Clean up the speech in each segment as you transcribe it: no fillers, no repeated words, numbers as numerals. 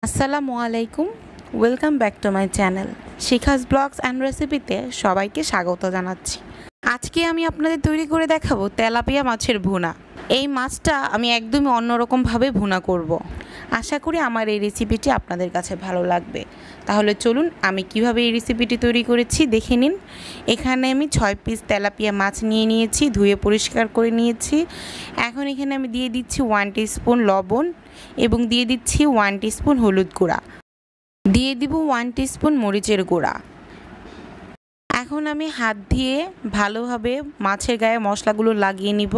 আসসালামু আলাইকুম, welcome back to my channel Shikha's blogs and রেসিপিতে সবাইকে স্বাগত জানাচ্ছি। আজকে আমি আপনাদের তৈরি করে দেখাবো তেলাপিয়া মাছের ভুনা। এই মাছটা আমি একদমই অন্যরকমভাবে ভুনা করব। আশা করি আমার এই রেসিপিটি আপনাদের কাছে ভালো লাগবে। তাহলে চলুন আমি কিভাবে এই রেসিপিটি তৈরি করেছি দেখে নিন। এখানে আমি 6 পিস তেলাপিয়া মাছ নিয়ে নিয়েছি, ধুয়ে পরিষ্কার করে নিয়েছি। এখন এখানে আমি দিয়ে দিচ্ছি 1 টিস্পুন লবণ এবং দিয়ে দিচ্ছি 1 টিস্পুন হলুদ গুঁড়া, দিয়ে দিব 1 টিস্পুন মরিচের গুঁড়া। এখন আমি হাত দিয়ে ভালোভাবে মাছের গায়ে মশলাগুলো লাগিয়ে নিব।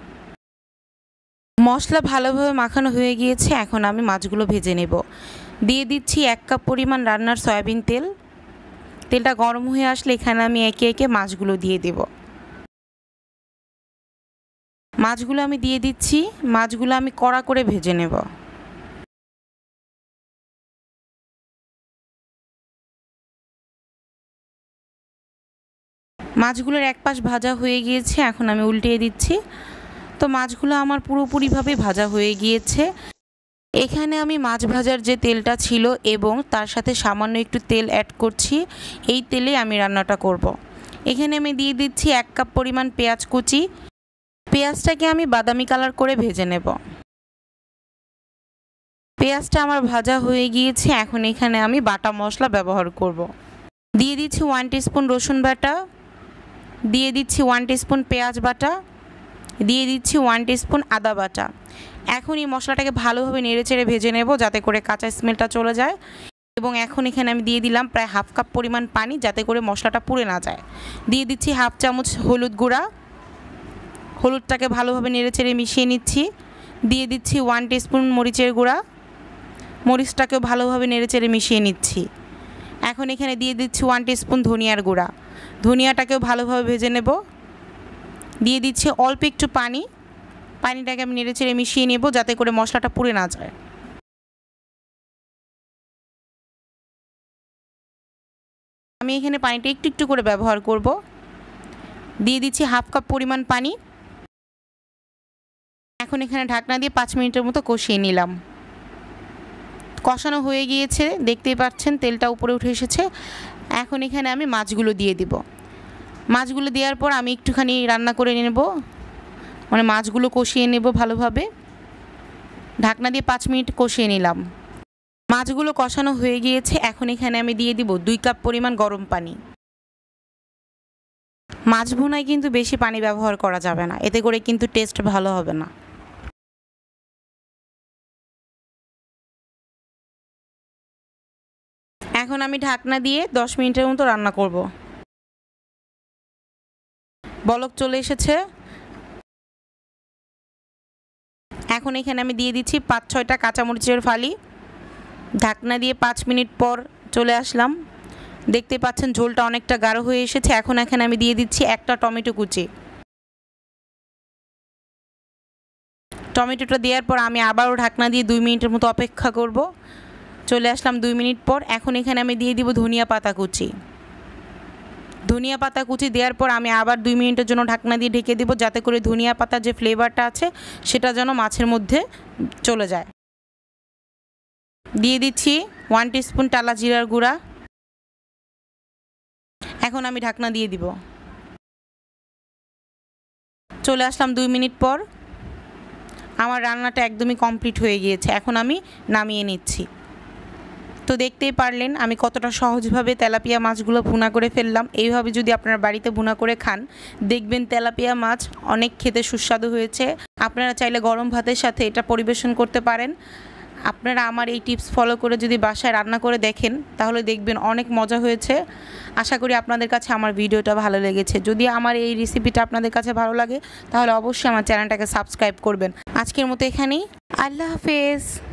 মশলা ভালোভাবে মাখানো হয়ে গিয়েছে, এখন আমি মাছগুলো ভেজে নেব। দিয়ে দিচ্ছি 1 কাপ পরিমাণ রান্নার সয়াবিন তেল। তেলটা গরম হয়ে আসলে এখানে আমি একে একে মাছগুলো দিয়ে দেব। মাছগুলো আমি দিয়ে দিচ্ছি, মাছগুলো আমি কড়া করে ভেজে নেব। মাছগুলোর এক পাশ ভাজা হয়ে গিয়েছে, এখন আমি উল্টিয়ে দিচ্ছি। তো মাছগুলো আমার পুরোপুরিভাবে ভাজা হয়ে গিয়েছে। এখানে আমি মাছ ভাজার যে তেলটা ছিল এবং তার সাথে সামান্য একটু তেল অ্যাড করছি। এই তেলে আমি রান্নাটা করব। এখানে আমি দিয়ে দিচ্ছি 1 কাপ পরিমাণ পেঁয়াজ কুচি। পেঁয়াজটাকে আমি বাদামি কালার করে ভেজে নেব। পেঁয়াজটা আমার ভাজা হয়ে গিয়েছে, এখন এখানে আমি বাটা মশলা ব্যবহার করব। দিয়ে দিচ্ছি 1 টিস্পুন রসুন বাটা, দিয়ে দিচ্ছি 1 টিস্পুন পেঁয়াজ বাটা, দিয়ে দিচ্ছি 1 টিস্পুন আদা বাটা। এখন এই মশলাটাকে ভালোভাবে নেড়েচেড়ে ভেজে নেব যাতে করে কাঁচা স্মেলটা চলে যায়। এবং এখন এখানে আমি দিয়ে দিলাম প্রায় 1/2 কাপ পরিমাণ পানি যাতে করে মশলাটা পুড়ে না যায়। দিয়ে দিচ্ছি 1/2 চামচ হলুদ গুঁড়া। হলুদটাকে ভালোভাবে নেড়েচেড়ে মিশিয়ে নিচ্ছি। দিয়ে দিচ্ছি 1 টিস্পুন মরিচের গুঁড়া। মরিচটাকেও ভালোভাবে নেড়েচেড়ে মিশিয়ে নিচ্ছি। এখন এখানে দিয়ে দিচ্ছি 1 টিস্পুন ধনিয়ার গুঁড়া। ধনিয়াটাকেও ভালোভাবে ভেজে নেব। দিয়ে দিচ্ছি অল্প একটু পানি। পানিটাকে আমি নেড়েচেড়ে মিশিয়ে নেব যাতে করে মশলাটা পুড়ে না যায়। আমি এখানে পানিটা একটু একটু করে ব্যবহার করব। দিয়ে দিচ্ছি 1/2 কাপ পরিমাণ পানি। এখন এখানে ঢাকনা দিয়ে 5 মিনিটের মতো কষিয়ে নিলাম। কষানো হয়ে গিয়েছে, দেখতেই পাচ্ছেন তেলটা উপরে উঠে এসেছে। এখন এখানে আমি মাছগুলো দিয়ে দিব। মাছগুলো দেওয়ার পর আমি একটুখানি রান্না করে নেব, মানে মাছগুলো কষিয়ে নেব ভালোভাবে। ঢাকনা দিয়ে 5 মিনিট কষিয়ে নিলাম। মাছগুলো কষানো হয়ে গিয়েছে, এখন এখানে আমি দিয়ে দিব 2 কাপ পরিমাণ গরম পানি। মাছ ভুনায় কিন্তু বেশি পানি ব্যবহার করা যাবে না, এতে করে কিন্তু টেস্ট ভালো হবে না। এখন আমি ঢাকনা দিয়ে 10 মিনিটের মতো রান্না করব। বলক চলে এসেছে। এখন এখানে আমি দিয়ে দিচ্ছি 5-6টা কাঁচামরিচের ফালি। ঢাকনা দিয়ে 5 মিনিট পর চলে আসলাম। দেখতে পাচ্ছেন ঝোলটা অনেকটা গাঢ় হয়ে এসেছে। এখন এখানে আমি দিয়ে দিচ্ছি একটা টমেটো কুচি। টমেটোটা দেওয়ার পর আমি আবারও ঢাকনা দিয়ে 2 মিনিটের মতো অপেক্ষা করব। চলে আসলাম 2 মিনিট পর। এখন এখানে আমি দিয়ে দিব ধনিয়া পাতা কুচি। ধনিয়া পাতা কুচি দেওয়ার পর আমি আবার 2 মিনিটের জন্য ঢাকনা দিয়ে ঢেকে দেব যাতে করে ধনিয়া পাতার যে ফ্লেভারটা আছে সেটা যেন মাছের মধ্যে চলে যায়। দিয়ে দিচ্ছি 1 টিস্পুন টালা জিরার গুঁড়া। এখন আমি ঢাকনা দিয়ে দিব। চলে আসলাম 2 মিনিট পর। আমার রান্নাটা একদমই কমপ্লিট হয়ে গিয়েছে। এখন আমি নামিয়ে নিচ্ছি। তো দেখতেই পারলেন আমি কতটা সহজভাবে তেলাপিয়া মাছগুলো ভুনা করে ফেললাম। এইভাবে যদি আপনারা বাড়িতে ভুনা করে খান দেখবেন তেলাপিয়া মাছ অনেক খেতে সুস্বাদু হয়েছে। আপনারা চাইলে গরম ভাতের সাথে এটা পরিবেশন করতে পারেন। আপনারা আমার এই টিপস ফলো করে যদি বাসায় রান্না করে দেখেন তাহলে দেখবেন অনেক মজা হয়েছে। আশা করি আপনাদের কাছে আমার ভিডিওটা ভালো লেগেছে। যদি আমার এই রেসিপিটা আপনাদের কাছে ভালো লাগে তাহলে অবশ্যই আমার চ্যানেলটাকে সাবস্ক্রাইব করবেন। আজকের মতো এখানেই, আল্লাহ হাফেজ।